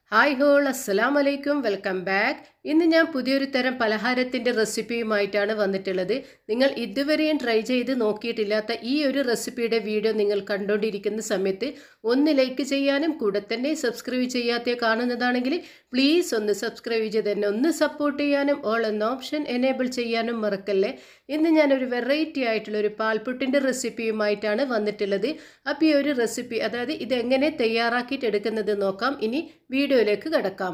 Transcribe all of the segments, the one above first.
Hi whole അസ്സലാം വലൈക്കും welcome back. ഇന്ന് ഞാൻ പുതിയൊരു തരം പലഹാരത്തിൻ്റെ റെസിപ്പിയുമായിട്ടാണ് വന്നിട്ടുള്ളത്. നിങ്ങൾ ഇതുവരെയും ട്രൈ ചെയ്ത് നോക്കിയിട്ടില്ലാത്ത ഈ ഒരു റെസിപ്പിയുടെ വീഡിയോ നിങ്ങൾ കണ്ടുകൊണ്ടിരിക്കുന്ന സമയത്ത് ഒന്ന് ലൈക്ക് ചെയ്യാനും കൂടെ തന്നെ സബ്സ്ക്രൈബ് ചെയ്യാത്ത കാണുന്നതാണെങ്കിൽ പ്ലീസ് ഒന്ന് സബ്സ്ക്രൈബ് ചെയ്ത് തന്നെ ഒന്ന് സപ്പോർട്ട് ചെയ്യാനും ഓൾ എന്ന ഓപ്ഷൻ എനേബിൾ ചെയ്യാനും മറക്കല്ലേ. ഇന്ന് ഞാനൊരു വെറൈറ്റി ആയിട്ടുള്ള ഒരു പാൽപുട്ടിൻ്റെ റെസിപ്പിയുമായിട്ടാണ് വന്നിട്ടുള്ളത്. അപ്പോൾ ഈ ഒരു റെസിപ്പി അതായത് ഇതെങ്ങനെ തയ്യാറാക്കിയിട്ട് എടുക്കുന്നത് നോക്കാം. ഇനി വീഡിയോയിലേക്ക് കടക്കാം.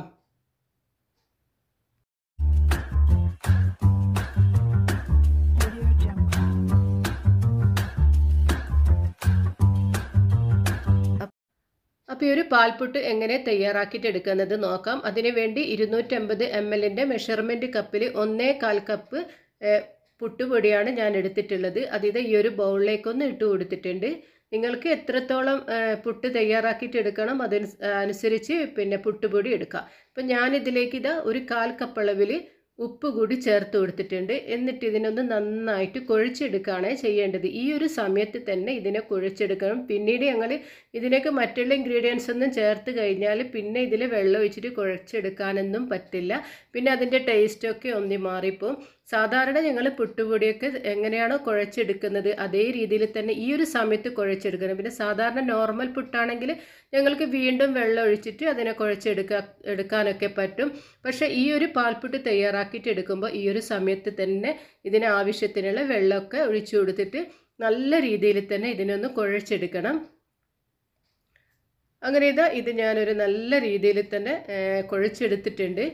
അപ്പോൾ ഈ ഒരു പാൽപുട്ട് എങ്ങനെ തയ്യാറാക്കിയിട്ട് എടുക്കുന്നത് നോക്കാം. അതിനുവേണ്ടി 250 ml മെഷർമെൻറ്റ് കപ്പിൽ 1/4 കപ്പ് പുട്ടുപൊടിയാണ് ഞാൻ എടുത്തിട്ടുള്ളത്. അതിത് ഈ ഒരു ബൗളിലേക്കൊന്ന് ഇട്ട് കൊടുത്തിട്ടുണ്ട്. നിങ്ങൾക്ക് എത്രത്തോളം പുട്ട് തയ്യാറാക്കിയിട്ട് എടുക്കണം അതനുസരിച്ച് പിന്നെ പുട്ടുപൊടി എടുക്കാം. അപ്പം ഞാനിതിലേക്ക് ഇതാ ഒരു 1/4 കപ്പ് അളവിൽ ഉപ്പ് കൂടി ചേർത്ത് കൊടുത്തിട്ടുണ്ട്. എന്നിട്ട് ഇതിനൊന്ന് നന്നായിട്ട് കുഴച്ചെടുക്കുകയാണ് ചെയ്യേണ്ടത്. ഈ ഒരു സമയത്ത് തന്നെ ഇതിനെ കുഴച്ചെടുക്കണം. പിന്നീട് ഞങ്ങൾ ഇതിലേക്ക് മറ്റുള്ള ഇൻഗ്രീഡിയൻസ് ഒന്നും ചേർത്ത് കഴിഞ്ഞാൽ പിന്നെ ഇതിൽ വെള്ളം ഒഴിച്ചിട്ട് കുഴച്ചെടുക്കാനൊന്നും പറ്റില്ല. പിന്നെ അതിൻ്റെ ടേസ്റ്റൊക്കെ ഒന്ന് മാറിപ്പോവും. സാധാരണ ഞങ്ങൾ പുട്ടുപൊടിയൊക്കെ എങ്ങനെയാണോ കുഴച്ചെടുക്കുന്നത് അതേ രീതിയിൽ തന്നെ ഈ ഒരു സമയത്ത് കുഴച്ചെടുക്കണം. പിന്നെ സാധാരണ നോർമൽ പുട്ടാണെങ്കിൽ ഞങ്ങൾക്ക് വീണ്ടും വെള്ളം ഒഴിച്ചിട്ട് അതിനെ എടുക്കാനൊക്കെ പറ്റും. പക്ഷേ ഈ ഒരു പാൽപുട്ട് തയ്യാറാക്കിയിട്ട് എടുക്കുമ്പോൾ ഈ ഒരു സമയത്ത് തന്നെ ഇതിന് ആവശ്യത്തിനുള്ള വെള്ളമൊക്കെ ഒഴിച്ചു കൊടുത്തിട്ട് നല്ല രീതിയിൽ തന്നെ ഇതിനൊന്ന് കുഴച്ചെടുക്കണം. അങ്ങനെ ഇത് ഞാനൊരു നല്ല രീതിയിൽ തന്നെ കുഴച്ചെടുത്തിട്ടുണ്ട്.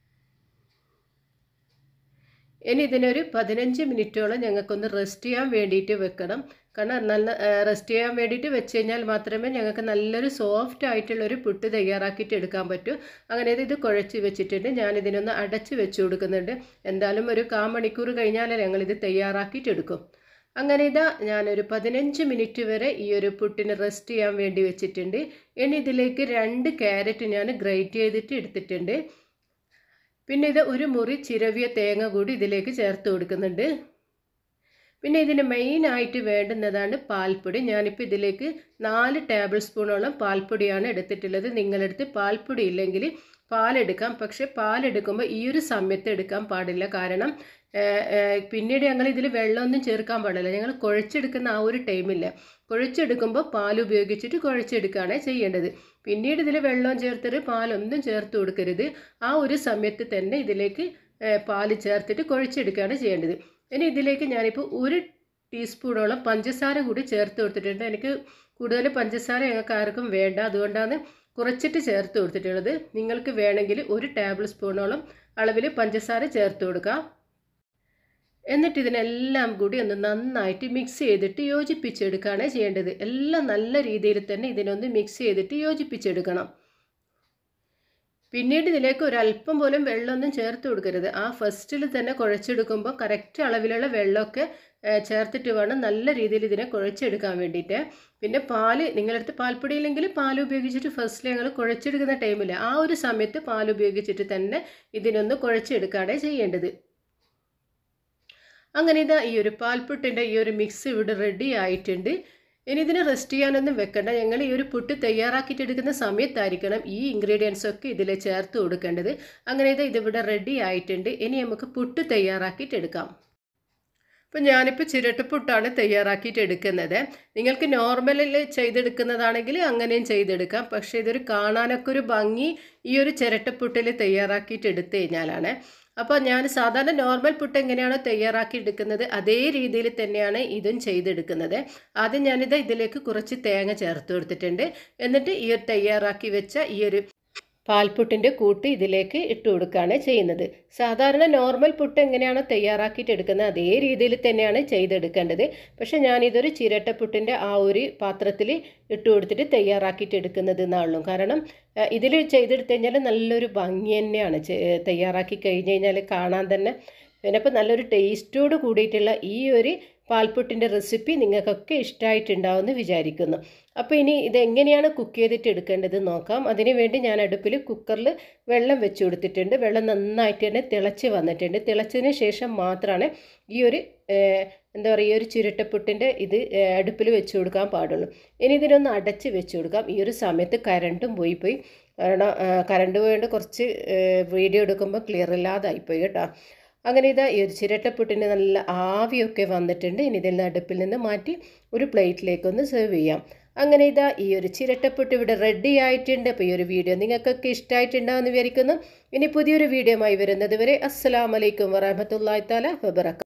ഇനി ഇതിനൊരു 15 മിനിറ്റോളം ഞങ്ങൾക്കൊന്ന് റെസ്റ്റ് ചെയ്യാൻ വേണ്ടിയിട്ട് വെക്കണം. കാരണം നല്ല റെസ്റ്റ് ചെയ്യാൻ വേണ്ടിയിട്ട് വെച്ച് കഴിഞ്ഞാൽ മാത്രമേ ഞങ്ങൾക്ക് നല്ലൊരു സോഫ്റ്റ് ആയിട്ടുള്ളൊരു പുട്ട് തയ്യാറാക്കിയിട്ട് എടുക്കാൻ പറ്റൂ. അങ്ങനെ ഇത് കുഴച്ച് വെച്ചിട്ടുണ്ട്. ഞാനിതിനൊന്ന് അടച്ച് വെച്ച് കൊടുക്കുന്നുണ്ട്. എന്തായാലും ഒരു 1/4 മണിക്കൂർ കഴിഞ്ഞാൽ ഞങ്ങളിത് തയ്യാറാക്കിയിട്ട് എടുക്കും. അങ്ങനെ ഞാനൊരു 15 മിനിറ്റ് വരെ ഈ ഒരു പുട്ടിന് റെസ്റ്റ് ചെയ്യാൻ വേണ്ടി വെച്ചിട്ടുണ്ട്. ഇനി ഇതിലേക്ക് 2 ക്യാരറ്റ് ഞാൻ ഗ്രേറ്റ് ചെയ്തിട്ട് എടുത്തിട്ടുണ്ട്. പിന്നെ ഇത് ഒരു മുറി ചിരവിയ തേങ്ങ കൂടി ഇതിലേക്ക് ചേർത്ത് കൊടുക്കുന്നുണ്ട്. പിന്നെ ഇതിന് മെയിനായിട്ട് വേണ്ടുന്നതാണ് പാൽപ്പൊടി. ഞാനിപ്പോൾ ഇതിലേക്ക് 4 ടേബിൾ സ്പൂണോളം പാൽപ്പൊടിയാണ് എടുത്തിട്ടുള്ളത്. നിങ്ങളെടുത്ത് പാൽപ്പൊടി ഇല്ലെങ്കിൽ പാലെടുക്കാം. പക്ഷേ പാലെടുക്കുമ്പോൾ ഈ ഒരു സമയത്ത് എടുക്കാൻ പാടില്ല. കാരണം പിന്നീട് ഞങ്ങൾ ഇതിൽ വെള്ളമൊന്നും ചേർക്കാൻ പാടില്ല. ഞങ്ങൾ കുഴച്ചെടുക്കുന്ന ആ ഒരു ടൈമില്ല. കുഴച്ചെടുക്കുമ്പോൾ പാൽ ഉപയോഗിച്ചിട്ട് കുഴച്ചെടുക്കുകയാണ് ചെയ്യേണ്ടത്. പിന്നീട് ഇതിൽ വെള്ളം ചേർത്തിട്ട് പാലൊന്നും ചേർത്ത് കൊടുക്കരുത്. ആ ഒരു സമയത്ത് തന്നെ ഇതിലേക്ക് പാൽ ചേർത്തിട്ട് കുഴച്ചെടുക്കുകയാണ് ചെയ്യേണ്ടത്. ഇനി ഇതിലേക്ക് ഞാനിപ്പോൾ 1 ടീസ്പൂണോളം പഞ്ചസാര കൂടി ചേർത്ത് കൊടുത്തിട്ടുണ്ട്. എനിക്ക് കൂടുതൽ പഞ്ചസാര ഞങ്ങൾക്ക് ആർക്കും വേണ്ട, അതുകൊണ്ടാണ് കുറച്ചിട്ട് ചേർത്ത് കൊടുത്തിട്ടുള്ളത്. നിങ്ങൾക്ക് വേണമെങ്കിൽ 1 ടേബിൾ സ്പൂണോളം അളവിൽ പഞ്ചസാര ചേർത്ത് കൊടുക്കാം. എന്നിട്ട് ഇതിനെല്ലാം കൂടി ഒന്ന് നന്നായിട്ട് മിക്സ് ചെയ്തിട്ട് യോജിപ്പിച്ചെടുക്കുകയാണ് ചെയ്യേണ്ടത്. എല്ലാം നല്ല രീതിയിൽ തന്നെ ഇതിനൊന്ന് മിക്സ് ചെയ്തിട്ട് യോജിപ്പിച്ചെടുക്കണം. പിന്നീട് ഇതിലേക്ക് ഒരല്പം പോലും വെള്ളമൊന്നും ചേർത്ത് കൊടുക്കരുത്. ആ ഫസ്റ്റിൽ തന്നെ കുഴച്ചെടുക്കുമ്പോൾ കറക്റ്റ് അളവിലുള്ള വെള്ളമൊക്കെ ചേർത്തിട്ട് വേണം നല്ല രീതിയിൽ ഇതിനെ കുഴച്ചെടുക്കാൻ വേണ്ടിയിട്ട്. പിന്നെ പാല് നിങ്ങളടുത്ത് പാൽപ്പൊടി ഇല്ലെങ്കിൽ പാൽ ഉപയോഗിച്ചിട്ട് ഫസ്റ്റിൽ ഞങ്ങൾ കുഴച്ചെടുക്കുന്ന ടൈമിൽ ആ ഒരു സമയത്ത് പാൽ ഉപയോഗിച്ചിട്ട് തന്നെ ഇതിനൊന്ന് കുഴച്ചെടുക്കുകയാണ് ചെയ്യേണ്ടത്. അങ്ങനെ ഈ ഒരു പാൽപുട്ടിൻ്റെ ഈ ഒരു മിക്സ് ഇവിടെ റെഡി ആയിട്ടുണ്ട്. ഇനി ഇതിന് റെസ്റ്റ് ചെയ്യാനൊന്നും വെക്കണ്ട. ഞങ്ങൾ ഈ ഒരു പുട്ട് തയ്യാറാക്കിയിട്ട് എടുക്കുന്ന സമയത്തായിരിക്കണം ഈ ഇൻഗ്രീഡിയൻസ് ഒക്കെ ഇതിൽ ചേർത്ത് കൊടുക്കേണ്ടത്. അങ്ങനെ ഇതിവിടെ റെഡി ആയിട്ടുണ്ട്. ഇനി നമുക്ക് പുട്ട് തയ്യാറാക്കിയിട്ട് എടുക്കാം. അപ്പോൾ ഞാനിപ്പോൾ ചിരട്ടപ്പുട്ടാണ് തയ്യാറാക്കിയിട്ട് എടുക്കുന്നത്. നിങ്ങൾക്ക് നോർമലിൽ ചെയ്തെടുക്കുന്നതാണെങ്കിൽ അങ്ങനെയും ചെയ്തെടുക്കാം. പക്ഷേ ഇതൊരു കാണാനൊക്കെ ഒരു ഭംഗി ഈ ഒരു ചിരട്ടപ്പുട്ടിൽ തയ്യാറാക്കിയിട്ട് എടുത്തു കഴിഞ്ഞാലാണ്. അപ്പോൾ ഞാൻ സാധാരണ നോർമൽ പുട്ട് എങ്ങനെയാണോ തയ്യാറാക്കി എടുക്കുന്നത് അതേ രീതിയിൽ തന്നെയാണ് ഇതും ചെയ്തെടുക്കുന്നത്. ആദ്യം ഇതിലേക്ക് കുറച്ച് തേങ്ങ ചേർത്ത് കൊടുത്തിട്ടുണ്ട്. എന്നിട്ട് ഈ ഒരു തയ്യാറാക്കി വെച്ച ഈ ഒരു പാൽപുട്ടിൻ്റെ കൂട്ട് ഇതിലേക്ക് ഇട്ട് കൊടുക്കുകയാണ് ചെയ്യുന്നത്. സാധാരണ നോർമൽ പുട്ട് എങ്ങനെയാണോ തയ്യാറാക്കിയിട്ട് എടുക്കുന്നത് അതേ രീതിയിൽ തന്നെയാണ് ചെയ്തെടുക്കേണ്ടത്. പക്ഷേ ഞാനിതൊരു ചിരട്ടപ്പുട്ടിൻ്റെ ആ ഒരു പാത്രത്തിൽ ഇട്ട് കൊടുത്തിട്ട് തയ്യാറാക്കിയിട്ട് എടുക്കുന്നത് എന്നാളും. കാരണം ഇതിൽ ചെയ്തെടുത്തു കഴിഞ്ഞാൽ നല്ലൊരു ഭംഗി തന്നെയാണ്. തയ്യാറാക്കി കഴിഞ്ഞ് കഴിഞ്ഞാൽ കാണാൻ തന്നെ പിന്നെ ഇപ്പോൾ നല്ലൊരു ടേസ്റ്റോട് കൂടിയിട്ടുള്ള ഈ ഒരു പാൽപുട്ടിൻ്റെ റെസിപ്പി നിങ്ങൾക്കൊക്കെ ഇഷ്ടമായിട്ടുണ്ടാവുമെന്ന് വിചാരിക്കുന്നു. അപ്പോൾ ഇനി ഇതെങ്ങനെയാണ് കുക്ക് ചെയ്തിട്ട് എടുക്കേണ്ടത് നോക്കാം. അതിന് വേണ്ടി ഞാൻ അടുപ്പിൽ കുക്കറിൽ വെള്ളം വെച്ച് കൊടുത്തിട്ടുണ്ട്. വെള്ളം നന്നായിട്ട് തന്നെ തിളച്ച് വന്നിട്ടുണ്ട്. തിളച്ചതിന് ശേഷം മാത്രമാണ് ഈ ഒരു എന്താ പറയുക ഈ ഒരു ചിരട്ടപ്പുട്ടിൻ്റെ ഇത് അടുപ്പിൽ വെച്ച് കൊടുക്കാൻ പാടുള്ളൂ. ഇനി ഇതിനൊന്ന് അടച്ച് വെച്ച് കൊടുക്കാം. ഈ ഒരു സമയത്ത് കറണ്ടും പോയി കാരണം കറണ്ട് പോയതുകൊണ്ട് കുറച്ച് വീഡിയോ എടുക്കുമ്പോൾ ക്ലിയർ ഇല്ലാതായിപ്പോയി കേട്ടോ. അങ്ങനെ ഇതാ ഈ ഒരു ചിരട്ടപ്പുട്ടിന് നല്ല ആവിയൊക്കെ വന്നിട്ടുണ്ട്. ഇനി ഇതിൽ നിന്ന് അടുപ്പിൽ നിന്ന് മാറ്റി ഒരു പ്ലേറ്റിലേക്കൊന്ന് സെർവ് ചെയ്യാം. അങ്ങനെ ഇതാ ഈ ഒരു ചിരട്ടപ്പുട്ട് ഇവിടെ റെഡി ആയിട്ടുണ്ട്. അപ്പോൾ ഈ ഒരു വീഡിയോ നിങ്ങൾക്കൊക്കെ ഇഷ്ടമായിട്ടുണ്ടാകുമെന്ന് വിചാരിക്കുന്നു. ഇനി പുതിയൊരു വീഡിയോ ആയി വരുന്നത് വരെ അസ്സലാമു അലൈക്കും വറഹ്മത്തുള്ളാഹി തആല വബറകാതുഹു.